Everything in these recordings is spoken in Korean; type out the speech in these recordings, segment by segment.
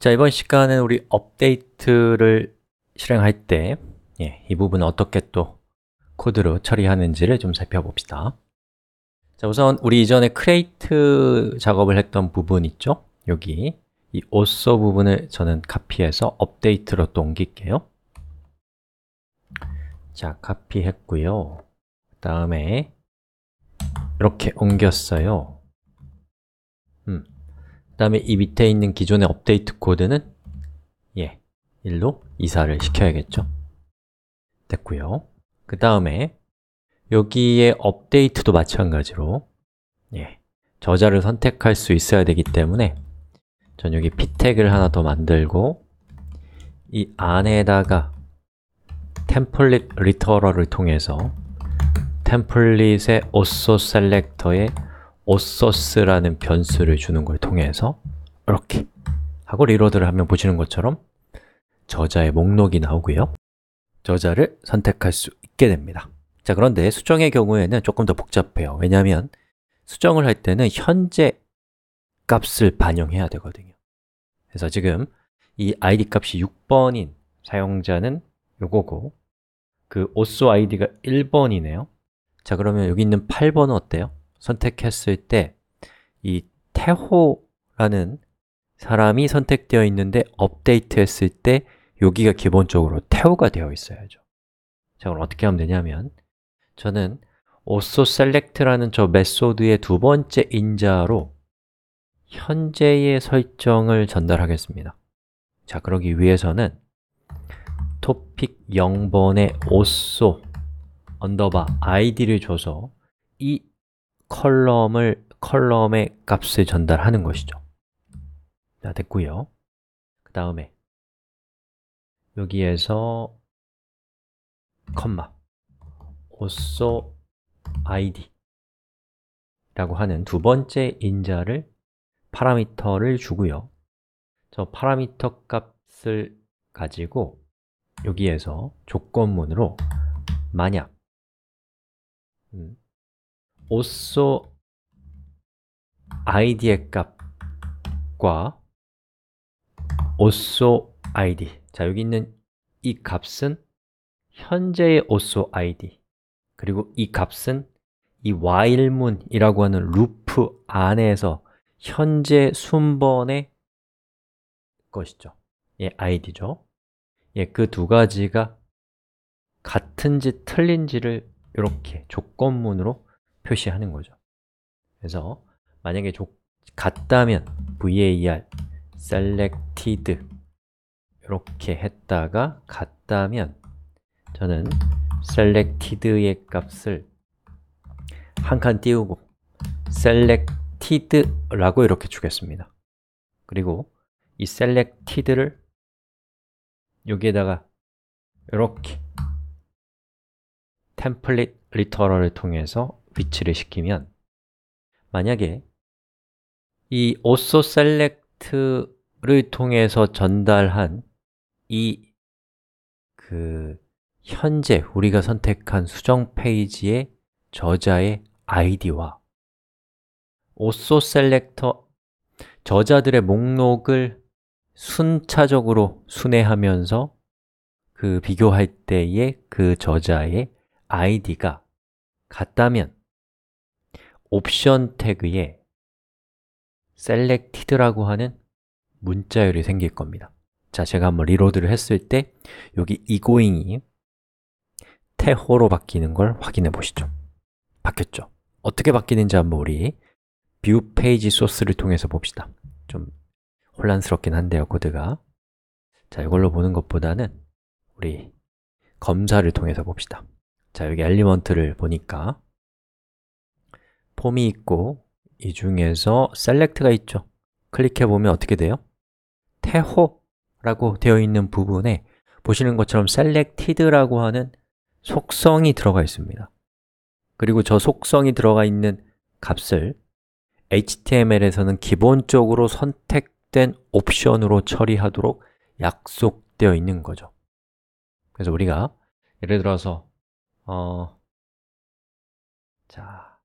자, 이번 시간은 우리 업데이트를 실행할 때 이 부분을 어떻게 또 코드로 처리하는지를 좀 살펴봅시다. 자, 우선 우리 이전에 create 작업을 했던 부분 있죠? 여기 이 also 부분을 저는 카피해서 업데이트로 또 옮길게요. 자, 카피했고요. 그 다음에 이렇게 옮겼어요. 그 다음에 이 밑에 있는 기존의 업데이트 코드는 일로 이사를 시켜야겠죠? 됐고요. 그 다음에 여기에 업데이트도 마찬가지로 저자를 선택할 수 있어야 되기 때문에 전 여기 p 태그를 하나 더 만들고 이 안에다가 템플릿 리터럴을 통해서 템플릿의 also selector에 auths라는 변수를 주는 걸 통해서 이렇게 하고 리로드를 하면 보시는 것처럼 저자의 목록이 나오고요. 저자를 선택할 수 있게 됩니다. 자, 그런데 수정의 경우에는 조금 더 복잡해요. 왜냐하면 수정을 할 때는 현재 값을 반영해야 되거든요. 그래서 지금 이 id 값이 6번인 사용자는 요거고 그 also id가 1번이네요. 자, 그러면 여기 있는 8번은 어때요? 선택했을 때 이 태호라는 사람이 선택되어 있는데 업데이트 했을 때 여기가 기본적으로 태호가 되어 있어야죠. 자, 그럼 어떻게 하면 되냐면 저는 also select라는 저 메소드의 두 번째 인자로 현재의 설정을 전달하겠습니다. 자, 그러기 위해서는 topic 0번에 also 언더바 id를 줘서 이 컬럼의 값을 전달하는 것이죠. 자, 됐고요. 그 다음에 여기에서 컴마 also id 라고 하는 두 번째 인자를 파라미터를 주고요. 저 파라미터 값을 가지고 여기에서 조건문으로 만약 also id의 값과 also id 자, 여기 있는 이 값은 현재의 also id 그리고 이 값은 이 while문이라고 하는 루프 안에서 현재 순번의 것이죠. id죠. 그 두 가지가 같은지 틀린지를 이렇게 조건문으로 표시하는 거죠. 그래서 만약에 같다면 var selected 이렇게 했다가 같다면 저는 selected의 값을 한 칸 띄우고 selected라고 이렇게 주겠습니다. 그리고 이 selected를 여기에다가 이렇게 템플릿 리터럴을 통해서 위치를 시키면 만약에 이 also select를 통해서 전달한 이 현재 우리가 선택한 수정 페이지의 저자의 id와 also selector 저자들의 목록을 순차적으로 순회하면서 비교할 때의 그 저자의 id가 같다면 옵션 태그에 selected라고 하는 문자열이 생길 겁니다. 자, 제가 한번 리로드를 했을 때 여기 egoing이 태호로 바뀌는 걸 확인해 보시죠. 바뀌었죠? 어떻게 바뀌는지 한번 우리 view page source를 통해서 봅시다. 좀 혼란스럽긴 한데요, 코드가. 자, 이걸로 보는 것보다는 우리 검사를 통해서 봅시다. 자, 여기 엘리먼트를 보니까 폼이 있고 이 중에서 select가 있죠. 클릭해 보면 어떻게 돼요? 태호라고 되어 있는 부분에 보시는 것처럼 selected라고 하는 속성이 들어가 있습니다. 그리고 저 속성이 들어가 있는 값을 HTML에서는 기본적으로 선택된 옵션으로 처리하도록 약속되어 있는 거죠. 그래서 우리가 예를 들어서 자,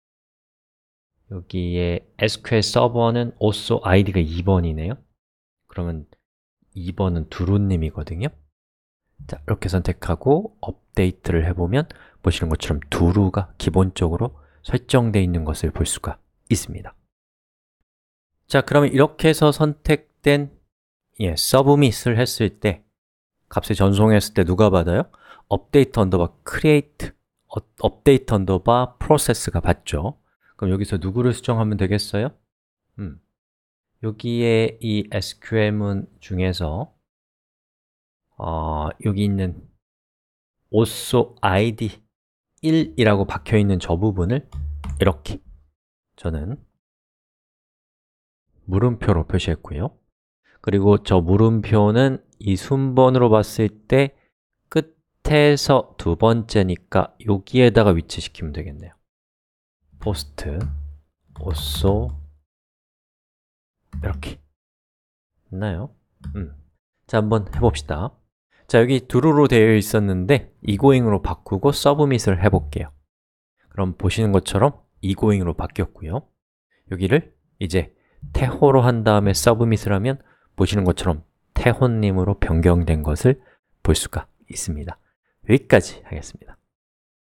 여기에 SQL 서버는 also id가 2번이네요. 그러면 2번은 두루님이거든요. 자, 이렇게 선택하고 업데이트를 해보면 보시는 것처럼 두루가 기본적으로 설정되어 있는 것을 볼 수가 있습니다. 자, 그러면 이렇게 해서 선택된 서브밋을 했을 때 값을 전송했을 때 누가 받아요? 업데이트 언더바 create, 업데이트 언더바 process가 받죠. 그럼 여기서 누구를 수정하면 되겠어요? 여기에 이 SQL문 중에서 여기 있는 also id 1이라고 박혀있는 저 부분을 이렇게 저는 물음표로 표시했고요. 그리고 저 물음표는 이 순번으로 봤을 때 끝에서 두 번째니까 여기에다가 위치시키면 되겠네요. post also 이렇게 됐나요? 자, 한번 해봅시다. 자, 여기 두루로 되어 있었는데 egoing으로 바꾸고 submit을 해볼게요. 그럼 보시는 것처럼 egoing으로 바뀌었고요. 여기를 이제 태호로 한 다음에 submit을 하면 보시는 것처럼 태호님으로 변경된 것을 볼 수가 있습니다. 여기까지 하겠습니다.